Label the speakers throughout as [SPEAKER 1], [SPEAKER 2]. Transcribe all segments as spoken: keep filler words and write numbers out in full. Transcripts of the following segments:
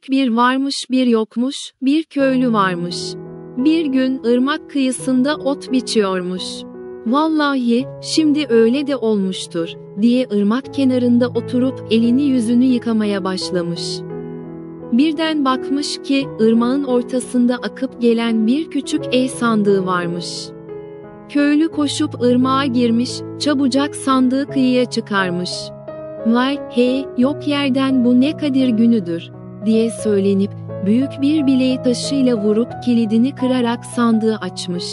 [SPEAKER 1] Bir varmış bir yokmuş, bir köylü varmış. Bir gün ırmak kıyısında ot biçiyormuş. Vallahi, şimdi öyle de olmuştur, diye ırmak kenarında oturup elini yüzünü yıkamaya başlamış. Birden bakmış ki, ırmağın ortasında akıp gelen bir küçük el sandığı varmış. Köylü koşup ırmağa girmiş, çabucak sandığı kıyıya çıkarmış. "Vay, hey, yok yerden bu ne kadir günüdür," diye söylenip, büyük bir bileği taşıyla vurup kilidini kırarak sandığı açmış.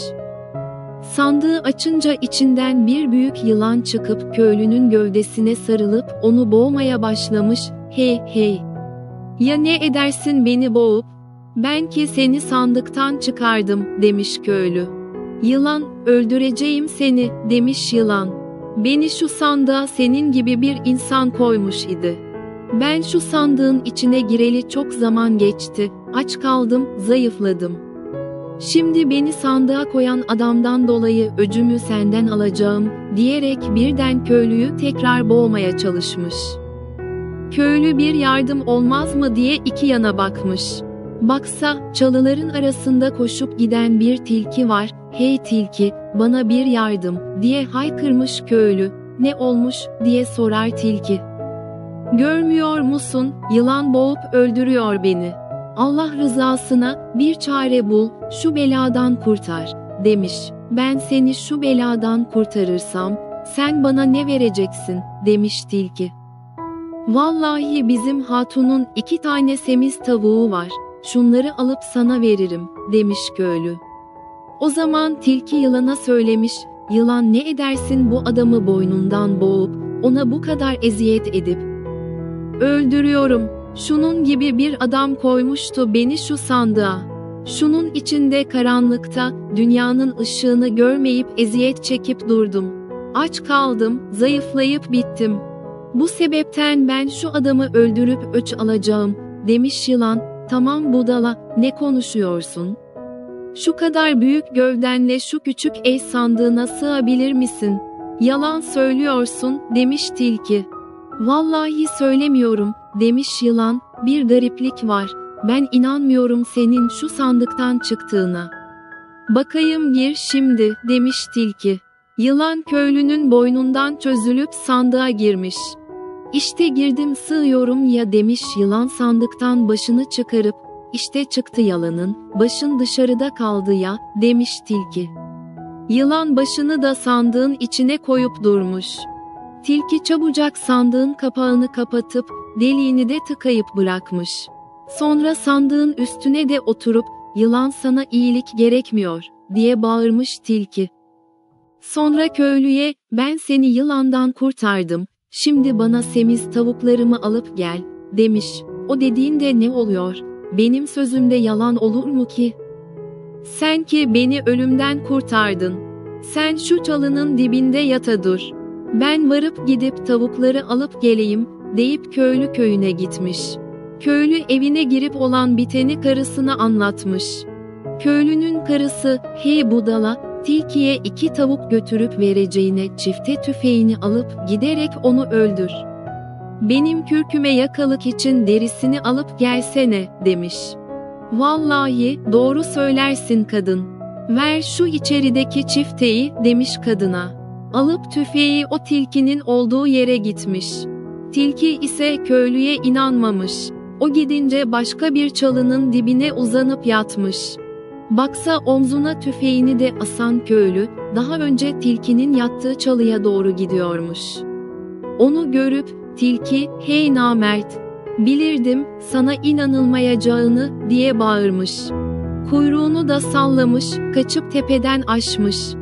[SPEAKER 1] Sandığı açınca içinden bir büyük yılan çıkıp köylünün gövdesine sarılıp onu boğmaya başlamış. "Hey, hey! Ya ne edersin beni boğup? Ben ki seni sandıktan çıkardım," demiş köylü. "Yılan, öldüreceğim seni," demiş yılan. "Beni şu sandığa senin gibi bir insan koymuş idi. Ben şu sandığın içine gireli çok zaman geçti, aç kaldım, zayıfladım. Şimdi beni sandığa koyan adamdan dolayı öcümü senden alacağım," diyerek birden köylüyü tekrar boğmaya çalışmış. Köylü bir yardım olmaz mı diye iki yana bakmış. Baksa, çalıların arasında koşup giden bir tilki var. "Hey tilki, bana bir yardım," diye haykırmış köylü. "Ne olmuş?" diye sorar tilki. "Görmüyor musun, yılan boğup öldürüyor beni. Allah rızasına bir çare bul, şu beladan kurtar," demiş. "Ben seni şu beladan kurtarırsam, sen bana ne vereceksin?" demiş tilki. "Vallahi bizim hatunun iki tane semiz tavuğu var, şunları alıp sana veririm," demiş köylü. O zaman tilki yılana söylemiş, "Yılan, ne edersin bu adamı boynundan boğup, ona bu kadar eziyet edip? Öldürüyorum. Şunun gibi bir adam koymuştu beni şu sandığa. Şunun içinde karanlıkta, dünyanın ışığını görmeyip eziyet çekip durdum. Aç kaldım, zayıflayıp bittim. Bu sebepten ben şu adamı öldürüp öç alacağım," demiş yılan. "Tamam budala, ne konuşuyorsun? Şu kadar büyük gövdenle şu küçük el sandığına sığabilir misin? Yalan söylüyorsun," demiş tilki. "Vallahi söylemiyorum," demiş yılan. "Bir gariplik var, ben inanmıyorum senin şu sandıktan çıktığına." "Bakayım gir şimdi," demiş tilki. Yılan köylünün boynundan çözülüp sandığa girmiş. "İşte girdim sığıyorum ya," demiş yılan sandıktan başını çıkarıp. "İşte çıktı yalanın, başın dışarıda kaldı ya," demiş tilki. Yılan başını da sandığın içine koyup durmuş. Tilki çabucak sandığın kapağını kapatıp, deliğini de tıkayıp bırakmış. Sonra sandığın üstüne de oturup, "Yılan, sana iyilik gerekmiyor," diye bağırmış tilki. Sonra köylüye, "Ben seni yılandan kurtardım, şimdi bana semiz tavuklarımı alıp gel," demiş. "O dediğinde ne oluyor? Benim sözümde yalan olur mu ki? Sen ki beni ölümden kurtardın. Sen şu çalının dibinde yata dur. Ben varıp gidip tavukları alıp geleyim," deyip köylü köyüne gitmiş. Köylü evine girip olan biteni karısına anlatmış. Köylünün karısı, "Hey budala, tilkiye iki tavuk götürüp vereceğine çifte tüfeğini alıp giderek onu öldür. Benim kürküme yakalık için derisini alıp gelsene," demiş. "Vallahi doğru söylersin kadın. Ver şu içerideki çifteyi," demiş kadına. Alıp tüfeği o tilkinin olduğu yere gitmiş. Tilki ise köylüye inanmamış. O gidince başka bir çalının dibine uzanıp yatmış. Baksa omzuna tüfeğini de asan köylü, daha önce tilkinin yattığı çalıya doğru gidiyormuş. Onu görüp, tilki, "Hey namert! Bilirdim sana inanılmayacağını," diye bağırmış. Kuyruğunu da sallamış, kaçıp tepeden aşmış.